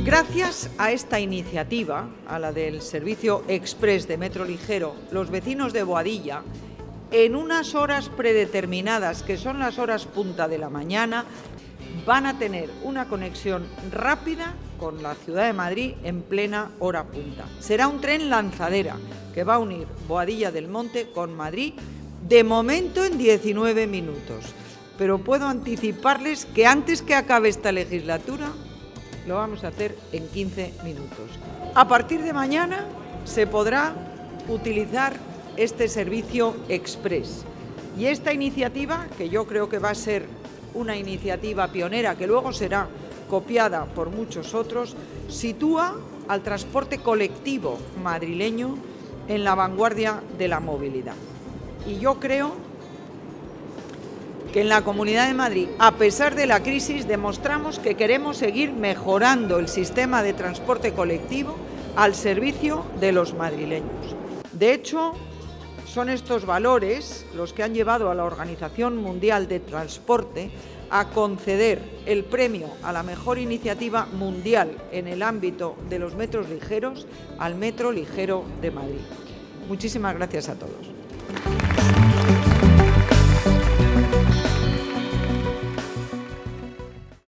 Gracias a esta iniciativa, a la del servicio exprés de metro ligero, los vecinos de Boadilla, en unas horas predeterminadas, que son las horas punta de la mañana, van a tener una conexión rápida con la ciudad de Madrid en plena hora punta. Será un tren lanzadera que va a unir Boadilla del Monte con Madrid, de momento en 19 minutos. Pero puedo anticiparles que antes que acabe esta legislatura lo vamos a hacer en 15 minutos. A partir de mañana se podrá utilizar este servicio exprés. Y esta iniciativa, que yo creo que va a ser una iniciativa pionera, que luego será copiada por muchos otros, sitúa al transporte colectivo madrileño en la vanguardia de la movilidad. Y yo creo que en la Comunidad de Madrid, a pesar de la crisis, demostramos que queremos seguir mejorando el sistema de transporte colectivo al servicio de los madrileños. De hecho, son estos valores los que han llevado a la Organización Mundial de Transporte a conceder el premio a la mejor iniciativa mundial en el ámbito de los metros ligeros al Metro Ligero de Madrid. Muchísimas gracias a todos.